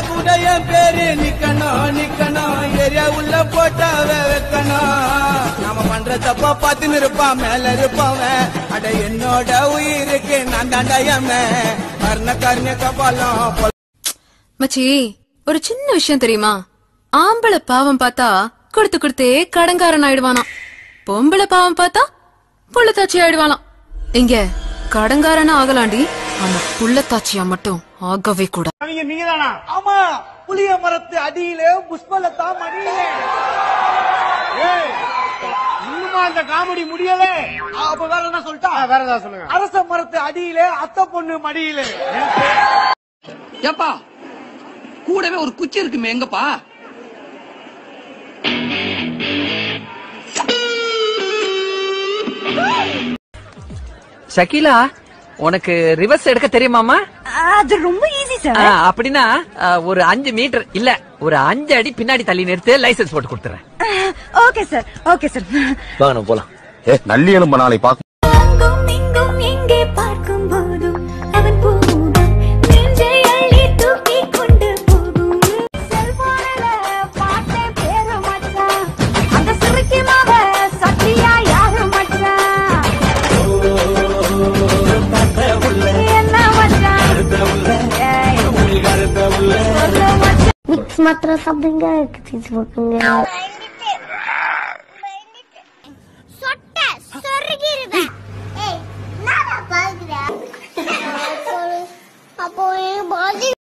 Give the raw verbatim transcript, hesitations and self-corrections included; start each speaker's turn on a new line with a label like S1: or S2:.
S1: கூட என் பேரு நிக்கணும் நிக்கணும் ஏரியா உள்ள போட்டாவ வைக்கணும் நாம பண்ற தப்பா பார்த்துன்னு இருப்பான் மேல இருப்பவன் அட என்னோட உயிருக்கு நான் தாண்டாயம கர்ண கர்ண கபாலம்
S2: மச்சி ஒரு சின்ன விஷயம் தெரியுமா ஆம்பளை பாவம் பார்த்தா கொடுத்து கொடுத்தே கடங்காரன் ஆயிடுவானா பொம்பளை பாவம் பார்த்தா புள்ளத்தாச்சி ஆயிடுவானாம் இங்க கடங்காரனா ஆகலாண்டி ஆனா புள்ளத்தாச்சியா மட்டும் ஆகவே கூட
S1: நீங்கதானா ஆமா புளிய மரத்து அடியிலே புஷ்பலதா மடியிலே இன்னுமா அந்த காமெடி முடியல அப்ப வேற என்ன சொல்லிட்டா வேற ஏதாவது சொல்லுங்க அரச மரத்து அடியிலே அத்தை பொண்ணு மடியிலே
S3: ஏப்பா கூடவே ஒரு குச்சி இருக்குமே எங்கப்பா
S4: ஷக்கீலா உனக்கு ரிவர்ஸ் எடுக்க தெரியுமாமா
S5: அது ரொம்ப ஈஸி சார்
S4: அப்படின்னா ஒரு அஞ்சு மீட்டர் இல்ல ஒரு அஞ்சு அடி பின்னாடி தள்ளி நிறுத்து லைசன்ஸ் போட்டு கொடுத்துறேன்
S5: ஓகே சார் ஓகே சார்
S6: வாங்க நம்ம போலாம் ஏ நல்லி எலும்பு நாளை பாக்க
S5: எங்கே பார்க்கும் போதும் அவன் போகும் நெஞ்சை அள்ளி தூக்கி கொண்டு போகும் செல்போனில பாட்டே பேர மச்சான் அந்த சிறுக்கி மாவ சத்தியா யாரு மச்சான் என்ன மச்சான் மிக்ஸ் மாத்திரம் சாப்பிடுங்க தீச்சு போக்குங்க சொட்ட சொருகிருவேன் ஏய் நான் பாக்குறேன் அப்போ